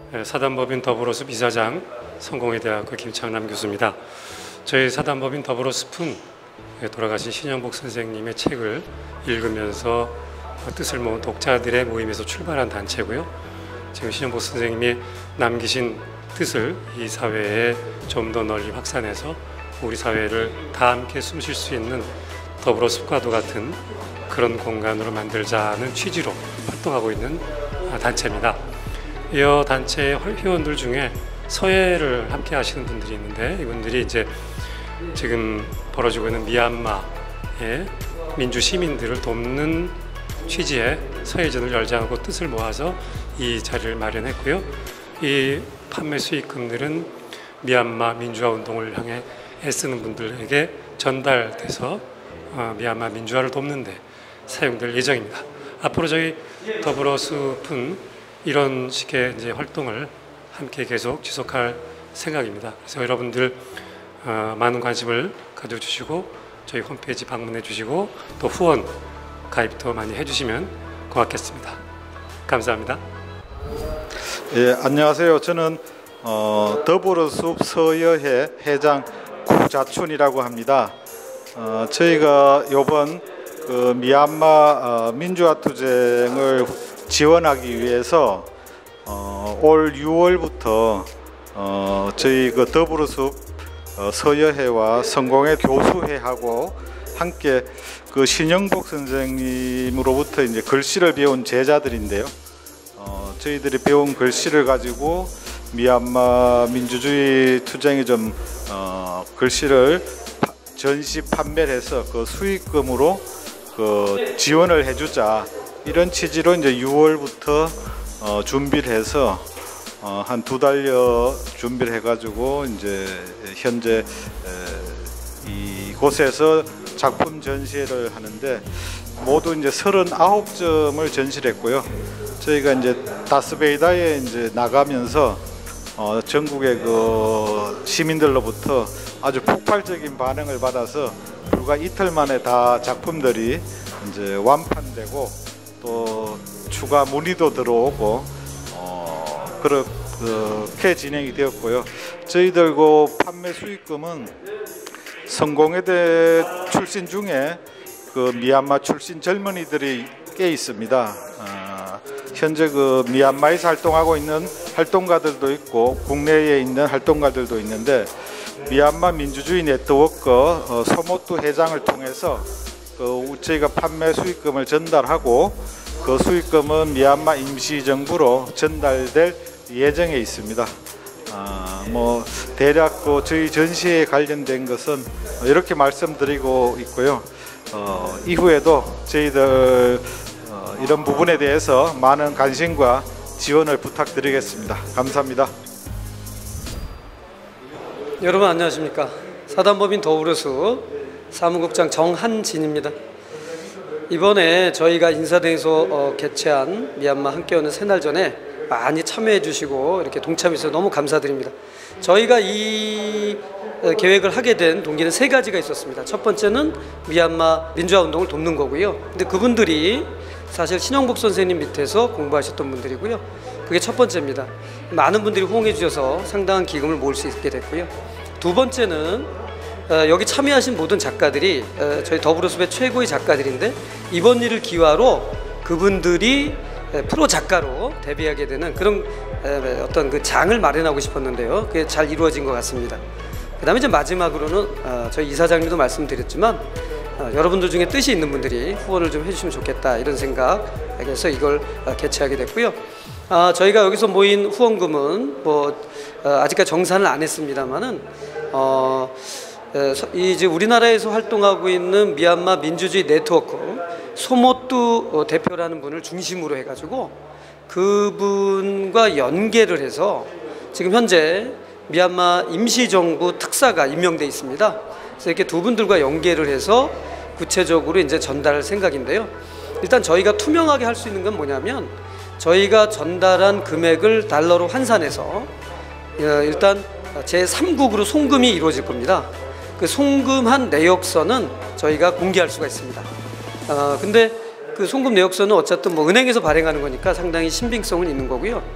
사단법인 더불어숲 이사장, 성공회대학교 김창남 교수입니다. 저희 사단법인 더불어숲은 돌아가신 신영복 선생님의 책을 읽으면서 뜻을 모은 독자들의 모임에서 출발한 단체고요. 지금 신영복 선생님이 남기신 뜻을 이 사회에 좀 더 널리 확산해서 우리 사회를 다 함께 숨쉴 수 있는 더불어숲과도 같은 그런 공간으로 만들자는 취지로 활동하고 있는 단체입니다. 이 단체의 회원들 중에 서예를 함께 하시는 분들이 있는데, 이분들이 이제 지금 벌어지고 있는 미얀마의 민주 시민들을 돕는 취지의 서예전을 열자고 뜻을 모아서 이 자리를 마련했고요. 이 판매 수익금들은 미얀마 민주화 운동을 향해 애쓰는 분들에게 전달돼서 미얀마 민주화를 돕는 데 사용될 예정입니다. 앞으로 저희 더불어숲은 이런 식의 이제 활동을 함께 계속 지속할 생각입니다. 그래서 여러분들 많은 관심을 가져주시고 저희 홈페이지 방문해 주시고 또 후원 가입도 많이 해주시면 고맙겠습니다. 감사합니다. 예, 안녕하세요. 저는 더불어숲 서여회 회장 구자춘이라고 합니다. 저희가 이번 그 미얀마 민주화 투쟁을 지원하기 위해서 올 6월부터 저희 그 더불어숲 서여회와 성공회 교수회하고 함께 그 신영복 선생님으로부터 이제 글씨를 배운 제자들인데요. 저희들이 배운 글씨를 가지고 미얀마 민주주의 투쟁에 좀 글씨를 전시 판매를 해서 그 수익금으로 그 지원을 해주자, 이런 취지로 이제 6월부터 준비를 해서 한 2달여 준비를 해가지고 이제 현재 이곳에서 작품 전시회를 하는데 모두 이제 39점을 전시를 했고요. 저희가 이제 다스베이다에 이제 나가면서 전국의 그 시민들로부터 아주 폭발적인 반응을 받아서 불과 이틀 만에 다 작품들이 이제 완판되고 또 추가 문의도 들어오고 그렇게 진행이 되었고요. 저희들 그 판매 수익금은 성공회대 출신 중에 그 미얀마 출신 젊은이들이 꽤 있습니다. 현재 그 미얀마에서 활동하고 있는 활동가들도 있고 국내에 있는 활동가들도 있는데, 미얀마 민주주의 네트워크 소모투 회장을 통해서 그 저희가 판매 수익금을 전달하고 그 수익금은 미얀마 임시정부로 전달될 예정에 있습니다. 뭐 대략 그 저희 전시에 관련된 것은 이렇게 말씀드리고 있고요. 이후에도 저희들 이런 부분에 대해서 많은 관심과 지원을 부탁드리겠습니다. 감사합니다. 여러분 안녕하십니까. 사단법인 더불어숲 사무국장 정한진입니다. 이번에 저희가 인사대에서 개최한 미얀마 함께하는 새날전에 많이 참여해 주시고 이렇게 동참해 주셔서 너무 감사드립니다. 저희가 이 계획을 하게 된 동기는 3가지가 있었습니다. 첫 번째는 미얀마 민주화 운동을 돕는 거고요. 근데 그분들이 사실 신영복 선생님 밑에서 공부하셨던 분들이고요. 그게 첫 번째입니다. 많은 분들이 호응해 주셔서 상당한 기금을 모을 수 있게 됐고요. 두 번째는 여기 참여하신 모든 작가들이 저희 더불어숲의 최고의 작가들인데, 이번 일을 기화로 그분들이 프로 작가로 데뷔하게 되는 그런 어떤 그 장을 마련하고 싶었는데요. 그게 잘 이루어진 것 같습니다. 그 다음에 이제 마지막으로는 저희 이사장님도 말씀드렸지만 여러분들 중에 뜻이 있는 분들이 후원을 좀 해주시면 좋겠다, 이런 생각에서 이걸 개최하게 됐고요. 저희가 여기서 모인 후원금은 뭐 아직까지 정산을 안 했습니다만은 이제 우리나라에서 활동하고 있는 미얀마 민주주의 네트워크 소모투 대표라는 분을 중심으로 해가지고 그분과 연계를 해서 지금 현재 미얀마 임시정부 특사가 임명돼 있습니다. 그래서 이렇게 두 분들과 연계를 해서 구체적으로 이제 전달할 생각인데요. 일단 저희가 투명하게 할 수 있는 건 뭐냐면, 저희가 전달한 금액을 달러로 환산해서 일단 제3국으로 송금이 이루어질 겁니다. 그 송금한 내역서는 저희가 공개할 수가 있습니다. 근데 그 송금 내역서는 어쨌든 뭐 은행에서 발행하는 거니까 상당히 신빙성은 있는 거고요.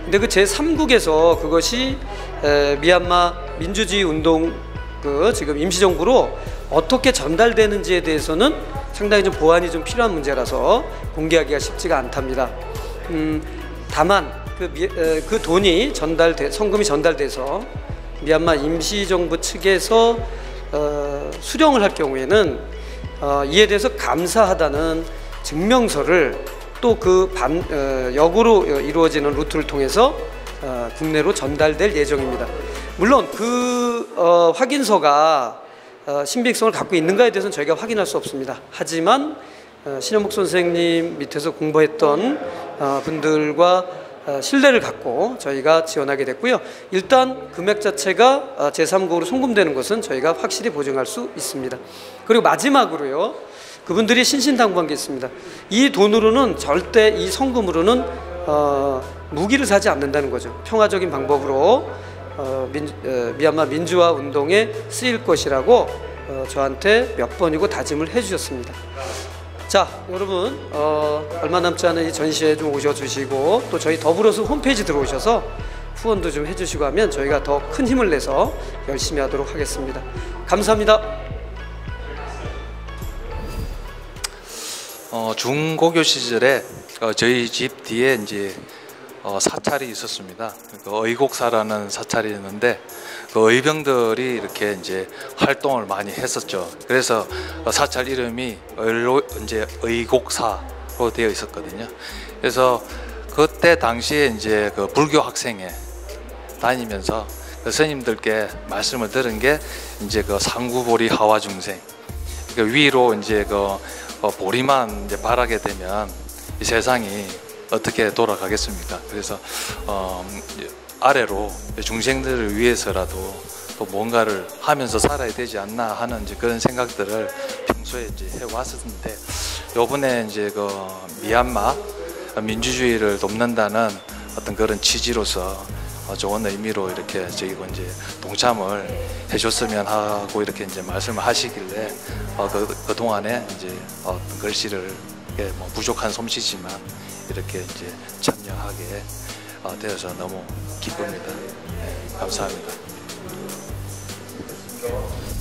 근데 그 제3국에서 그것이 미얀마 민주주의 운동 그 지금 임시정부로 어떻게 전달되는지에 대해서는 상당히 좀 보완이 좀 필요한 문제라서 공개하기가 쉽지가 않답니다. 다만 그 돈이 성금이 전달돼서 미얀마 임시정부 측에서 수령을 할 경우에는 이에 대해서 감사하다는 증명서를 또 그 역으로 이루어지는 루트를 통해서 국내로 전달될 예정입니다. 물론 그 확인서가 신빙성을 갖고 있는가에 대해서는 저희가 확인할 수 없습니다. 하지만 신현복 선생님 밑에서 공부했던 분들과 신뢰를 갖고 저희가 지원하게 됐고요. 일단 금액 자체가 제3국으로 송금되는 것은 저희가 확실히 보증할 수 있습니다. 그리고 마지막으로요, 그분들이 신신당부한 게 있습니다. 이 돈으로는 절대, 이 성금으로는 무기를 사지 않는다는 거죠. 평화적인 방법으로 미얀마 민주화 운동에 쓰일 것이라고 저한테 몇 번이고 다짐을 해주셨습니다. 자, 여러분 얼마 남지 않은 이 전시회에 좀 오셔주시고 또 저희 더불어서 홈페이지 들어오셔서 후원도 좀 해주시고 하면 저희가 더 큰 힘을 내서 열심히 하도록 하겠습니다. 감사합니다. 중고교 시절에 저희 집 뒤에 이제 사찰이 있었습니다. 그 의곡사라는 사찰이었는데 그 의병들이 이렇게 이제 활동을 많이 했었죠. 그래서 사찰 이름이 이제 의곡사로 되어 있었거든요. 그래서 그때 당시에 이제 그 불교 학생회 다니면서 그 스님들께 말씀을 들은 게 이제 그 상구보리 하와 중생, 그 위로 이제 그 보리만 이제 바라게 되면 이 세상이 어떻게 돌아가겠습니까? 그래서 아래로 중생들을 위해서라도 또 뭔가를 하면서 살아야 되지 않나 하는 이제 그런 생각들을 평소에 이제 해왔었는데, 요번에 이제 그 미얀마 민주주의를 돕는다는 어떤 그런 취지로서 좋은 의미로 이렇게 저희가 이제 동참을 해줬으면 하고 이렇게 이제 말씀을 하시길래 그 동안에 이제 글씨를 뭐 부족한 솜씨지만 이렇게 이제 참여하게 되어서 너무 기쁩니다. 네, 감사합니다.